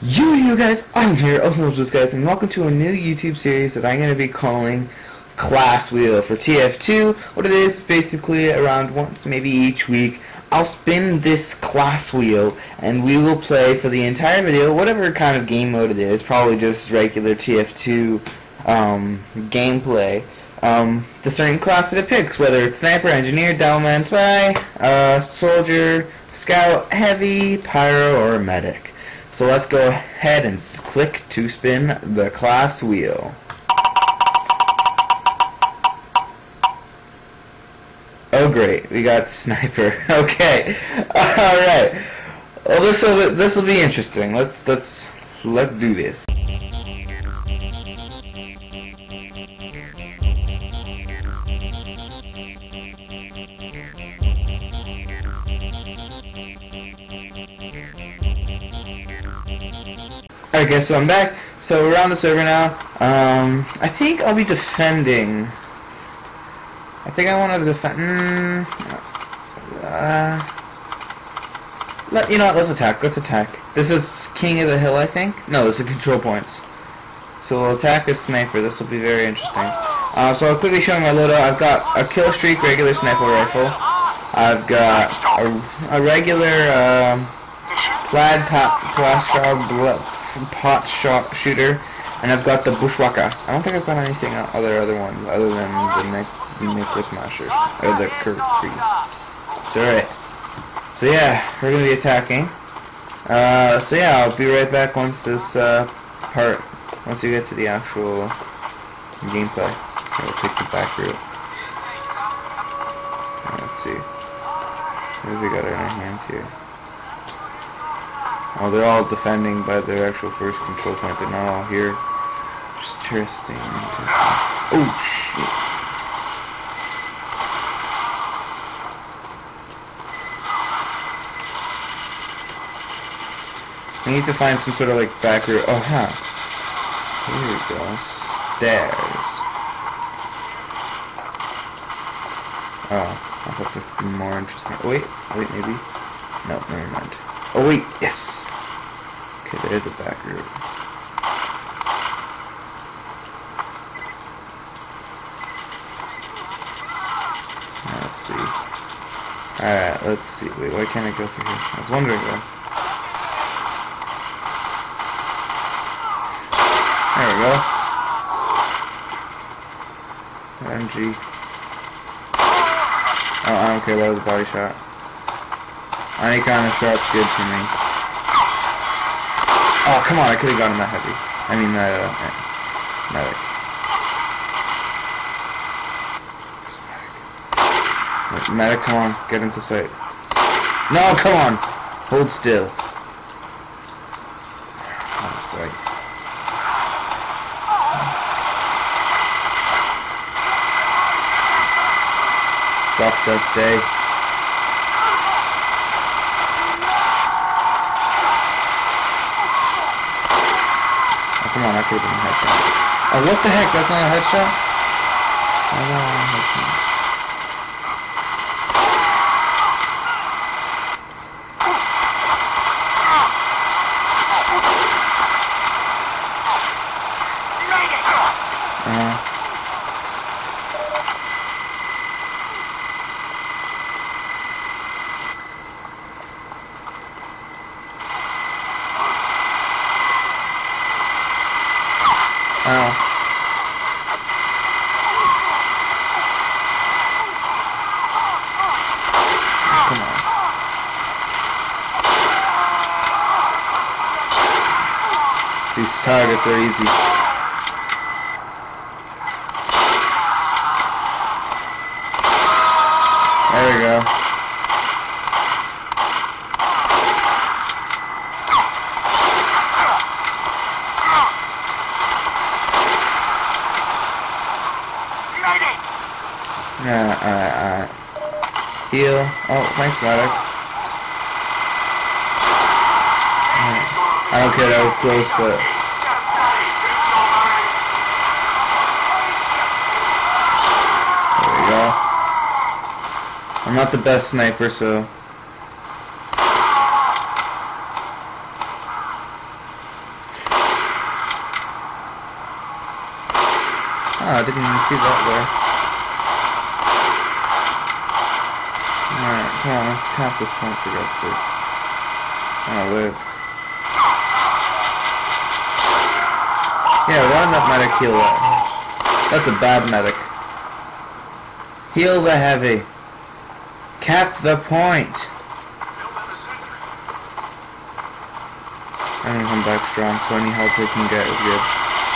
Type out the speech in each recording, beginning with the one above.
You guys, I'm here, Osmosis guys, and welcome to a new YouTube series that I'm going to be calling Class Wheel for TF2. What it is basically around once, maybe each week, I'll spin this class wheel and we will play for the entire video, whatever kind of game mode it is, probably just regular TF2 gameplay. The certain class that it picks, whether it's Sniper, Engineer, Devilman, Spy, Soldier, Scout, Heavy, Pyro, or Medic. So let's go ahead and click to spin the class wheel. Oh great, we got Sniper. Okay, all right. Well, this will be interesting. Let's do this. Alright guys, so I'm back. So we're on the server now. I think I'll be defending. I think I want to defend. You know what? Let's attack. Let's attack. This is King of the Hill, I think. No, this is control points. So we'll attack a sniper. This will be very interesting. So I'll quickly show you my loadout. I've got a kill streak regular sniper rifle. I've got a regular plaid pot shot shooter, and I've got the bushwhacker. I don't think I've got anything other one other than the Necro Smashers or the Kirk Creed. So alright. So yeah, we're gonna be attacking. So yeah, I'll be right back once we get to the actual gameplay. So we'll take the back route. Let's see. What have we got in our hands here? Oh, they're all defending by their actual first control point. They're not all here. Interesting. Oh, shit. I need to find some sort of, like, back route. Oh, huh. Here we go. Stairs. Oh, I thought that would be more interesting. Oh, wait, maybe. No, never mind. Oh wait, yes! Okay, there is a back route. Let's see. Alright, let's see. Wait, why can't I go through here? I was wondering though. There we go. MG. Oh, I don't care, that was a body shot. Any kind of shot's good for me. Oh, come on, I could have gotten that heavy. I mean, medic. Medic, come on, get into sight. No, come on! Hold still. Out of sight. Fuck this day. Come on, I could have been a headshot. Oh, what the heck? That's not a headshot? That's not a headshot. Ow. Come on. These targets are easy. There we go. Alright. Heal. Oh, thanks, medic. I don't care, that was close, but... There we go. I'm not the best sniper, so I didn't even see that there. Alright, come on, let's cap this point for God's sakes. Oh, there's... Yeah, why not medic heal that? That's a bad medic. Heal the heavy. Cap the point. I'm gonna come back strong, so any help I can get is good.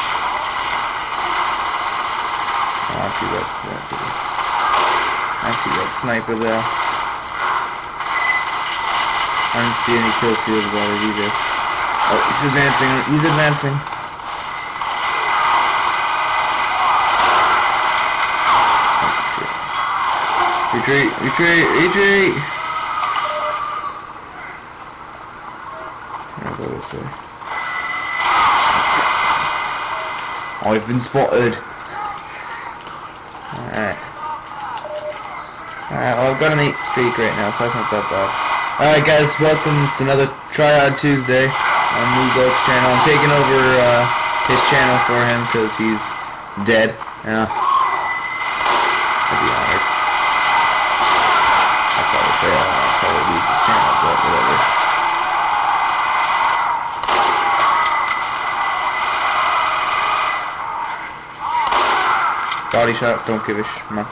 Oh, I see that sniper. I see that sniper there. I don't see any kill field about it either. Oh, he's advancing. He's advancing. Oh, shit. Retreat! Retreat! Retreat! I'll go this way. I've been spotted. Alright. Alright, well I've got an 8 streak right now, so that's not that bad. Alright guys, welcome to another Tryhard Tuesday on Moozolk's channel. I'm taking over his channel for him because he's dead. Yeah. I'd be honored. I'll probably lose his channel, but whatever. Body shot, don't give a schmuck.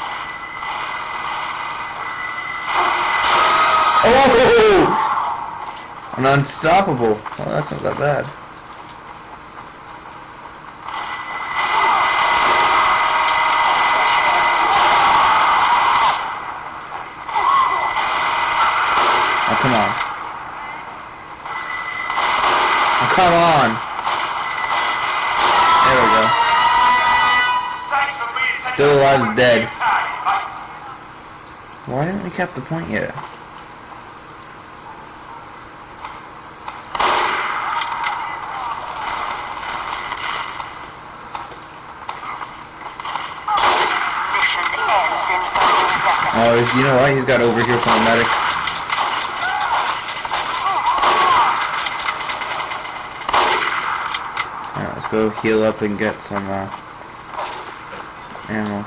Oh! An unstoppable. Oh, that's not that bad. Oh, come on. Oh, come on. There we go. Still alive is dead. Why didn't we cap the point yet? Oh, you know what? He's got over here from the medics. Alright, let's go heal up and get some ammo.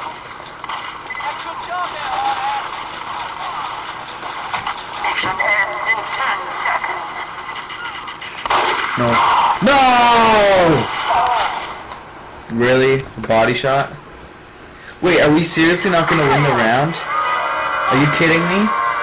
No. No! Really? Body shot? Wait, are we seriously not going to win the round? Are you kidding me?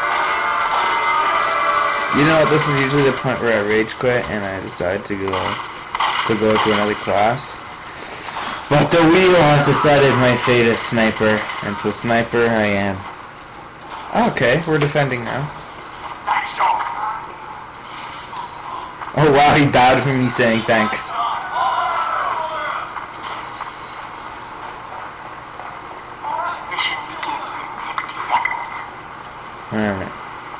You know, this is usually the point where I rage quit and I decide to go to another class. But the wheel has decided my fate as sniper, and so sniper I am. Okay, we're defending now. Oh wow, he bowed for me saying thanks. Mission begins in 60 seconds. Alright.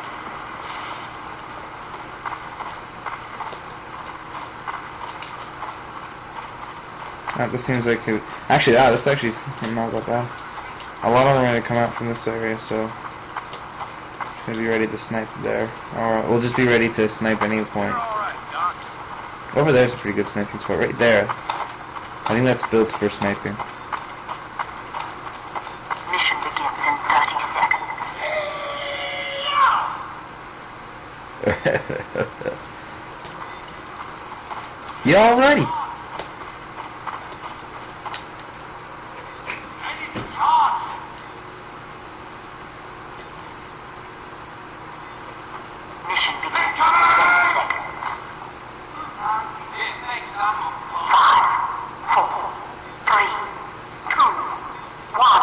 This seems like it. Actually, this actually is not that bad. A lot of them are going to come out from this area, so gonna be ready to snipe there. Or we'll just be ready to snipe any point. Over there's a pretty good sniping spot. Right there. I think that's built for sniping. Mission begins in 30 seconds. You all ready? Mission begins in 10 seconds. 5, 4, 3, 2, 1.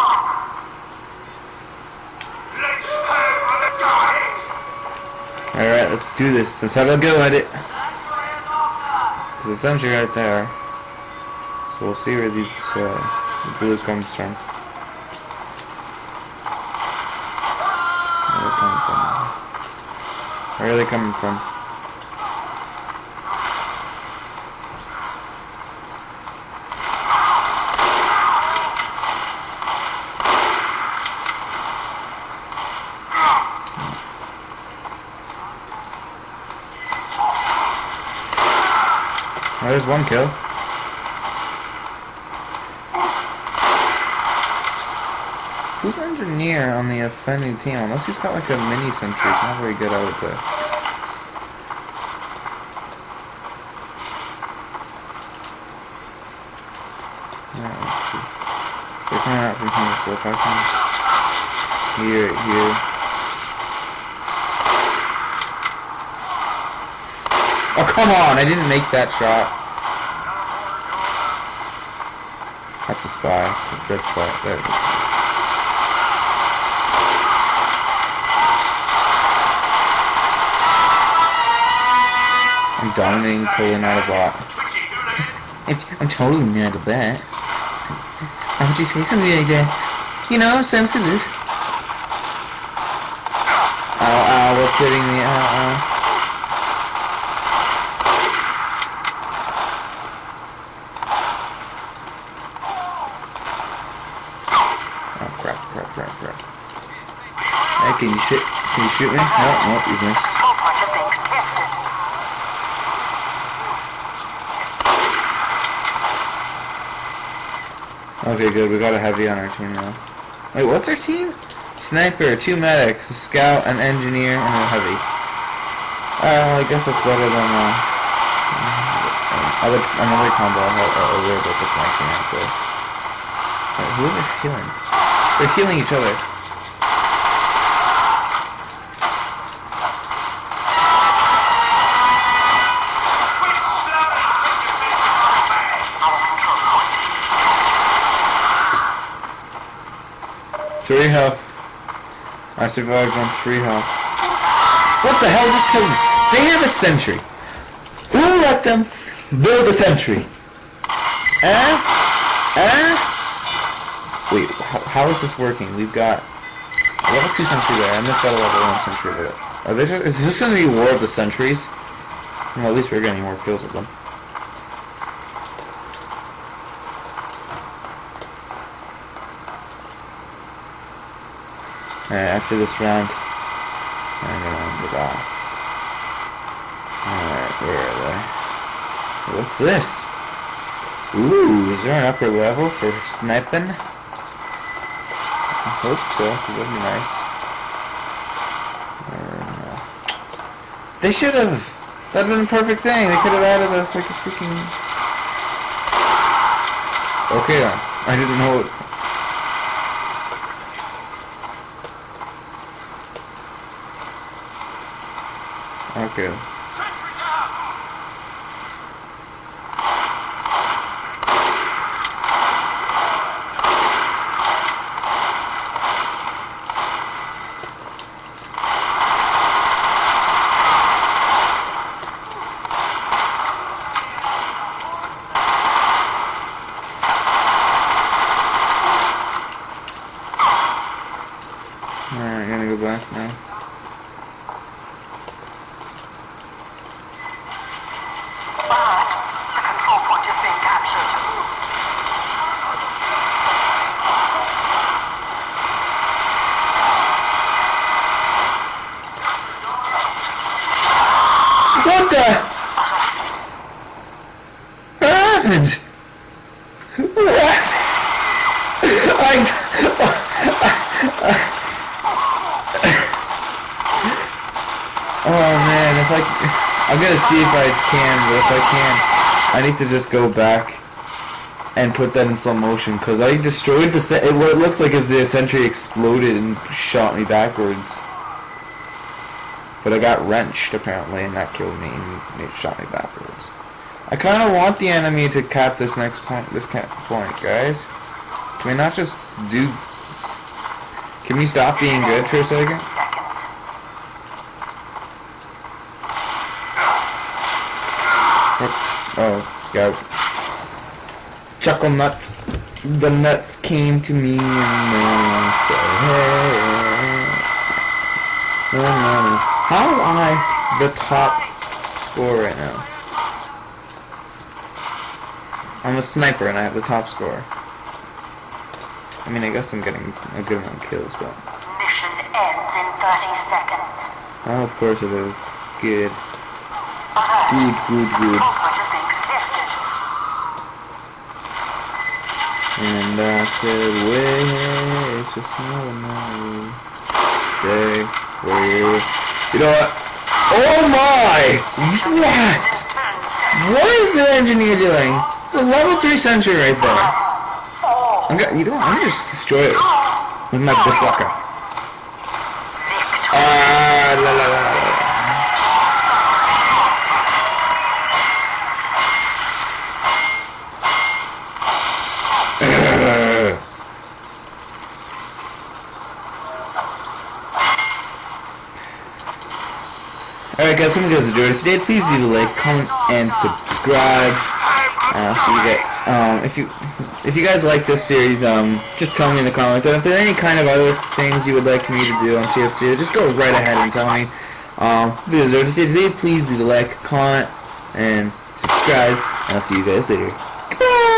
Let's have a go. Alright, let's do this. Let's have a go at it. There's a sentry right there. So we'll see where these blue comes from. Where are they coming from? Oh, there's one kill. engineer on the offending team, unless he's got like a mini sentry. He's not very good at it though. Alright, let's see. They're coming out from here, so if I can... Here. Oh, come on! I didn't make that shot. That's a spy. Red spy. There it is. I'm dominating, totally not a bot. I'm totally not a bot. Why would you say something like that? You know, I'm sensitive. Ow, what's hitting me? Ow. Oh, crap. Hey, can you shoot me? Nope, you missed. Control point is being contested. Okay, good. We got a heavy on our team now. Wait, what's our team? Sniper, 2 medics, a scout, an engineer, and a heavy. I guess that's better than another combo I had earlier with the sniping out there. Wait, who are they healing? They're healing each other. Three health. I survived on 3 health. What the hell just killed me? They have a sentry. Who let them build a sentry? Wait, how is this working? We've got level 2 sentry there. I missed out a level 1 sentry there. Are they just, is this going to be War of the Centuries? Well, at least we're getting more kills with them. Alright, after this round, I'm gonna end it off. Alright, where are they? What's this? Ooh, is there an upper level for sniping? I hope so, it would be nice. They should have! That'd been a perfect thing, they could have added us like a freaking... Okay then, I didn't know it. Okay. Alright, I'm gonna go back now. What the? What happened? Oh man, I'm gonna see if I can, but if I can't, I need to just go back and put that in slow motion, because I destroyed what it looks like is the sentry exploded and shot me backwards. But I got wrenched apparently, and that killed me and it shot me backwards. I kind of want the enemy to cap this next point, guys. Can we not just do... Can we stop being good for a second? Oh, scout. Chuckle nuts. The nuts came to me and I said, hey. No. How am I the top scorer right now? I'm a sniper and I have the top score. I mean, I guess I'm getting a good amount of kills, but... Mission ends in 30 seconds. Oh, of course it is. Good. Good. Control point is being contested. And I said, wait, it's just another day. Wait. You know what? Oh my! What? What is the engineer doing? The level 3 sentry right there. I'm gonna just destroy it with my bushwhacker. La la la la. Alright guys, hope you guys enjoyed. If you did, please leave a like, comment, and subscribe. So you get, if you guys like this series, just tell me in the comments. And if there's any kind of other things you would like me to do on TF2, just go right ahead and tell me. If you did, please leave a like, comment, and subscribe. And I'll see you guys later. Goodbye!